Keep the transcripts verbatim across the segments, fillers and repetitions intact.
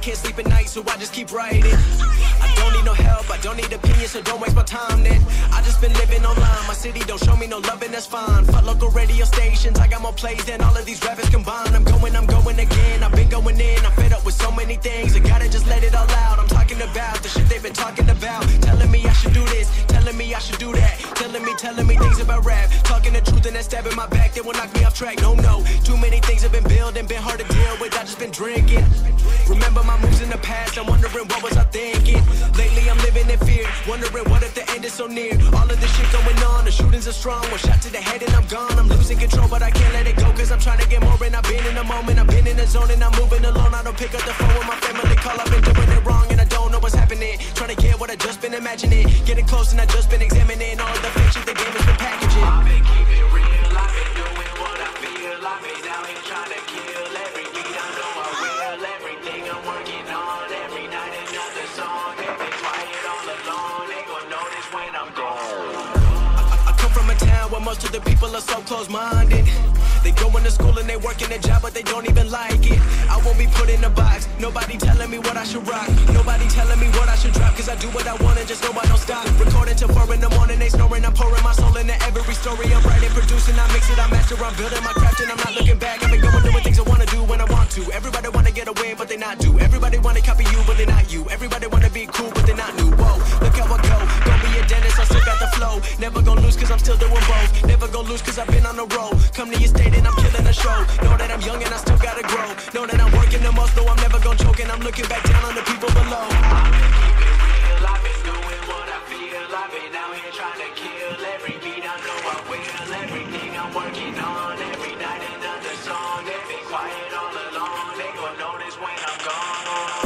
can't sleep at night, so I just keep writing. I don't need no help, I don't need opinions, so don't waste my time then. I just been living online, my city don't show me no loving, that's fine. Fuck local radio stations, I got more plays than all of these rappers combined. I'm going, I'm going again, I've been going in, I'm fed up with so many things. I gotta just let it all out, I'm talking about the shit they've been talking about. Telling me I should do this, telling me I should do that. Telling me, telling me things about rap. Talking the truth and that stab in my back, they will knock me off track. No, no, too many things have been building, been hard to deal with, I just been drinking. Remember my moves in the past, I'm wondering what was I thinking. Lately I'm living in fear, wondering what if the end is so near. All of this shit going on, the shootings are strong. One shot to the head and I'm gone. I'm losing control, but I can't let it go, cause I'm trying to get more. And I've been in the moment, I've been in the zone, and I'm moving alone. I don't pick up the phone when my family call, I've been doing it wrong, and I don't know what's happening. Trying to get what I just been imagining, getting close and I just been examining all of the fake shit the game has been packaging. I've been keeping it real, I've been doing what I feel. I've been out here trying to kill every beat, I know I will. Everything I'm working on, every night another song. They been quiet all alone, they gon' notice when I'm gone. I, I come from a town where most of the people are so close-minded. They go into school and they work in a job, but they don't even like it. I won't be put in a box, nobody telling me what I should rock. Nobody telling me what I should drop, cause I do what I want and just know I don't stop. Recording till four in the morning, they snoring, I'm pouring my soul into every story. I'm writing, producing, I mix it, I master, I'm building my craft and I'm not looking back. I've been going doing things I wanna do when I want to. Everybody wanna get away, but they not do. Everybody wanna copy you, but they not you. Everybody wanna be cool, but they not new. Whoa, look how I go, don't be a dentist, I still got the flow. Never gonna lose cause I'm still doing both. Never gonna lose cause I've been on the road. Come to your state and I'm killing the show. Know that I'm young and I still gotta grow. Know that I'm working the most, though I'm never gonna choke. And I'm looking back down on the people below. I've been keeping it real, I've been doing what I feel. I've been out here trying to kill every beat, I know I will. Everything I'm working on, every night another song. They've been quiet all along, they gon' notice when I'm gone.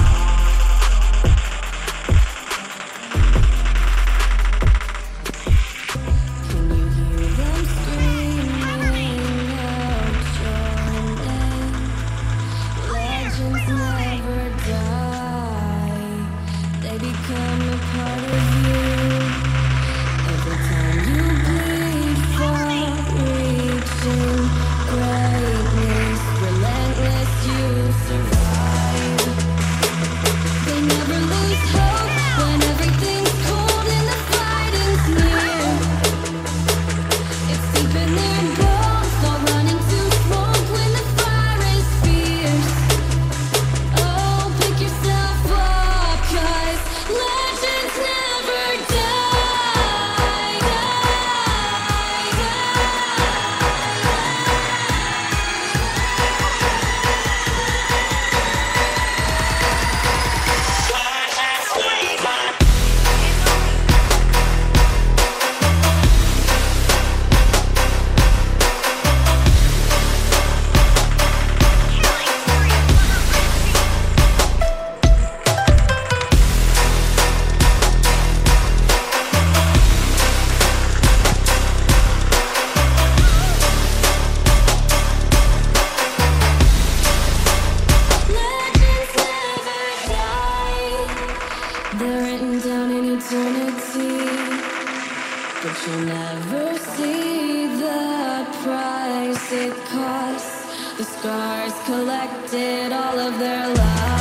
They're written down in eternity, but you'll never see the price it costs. The scars collected all of their lives.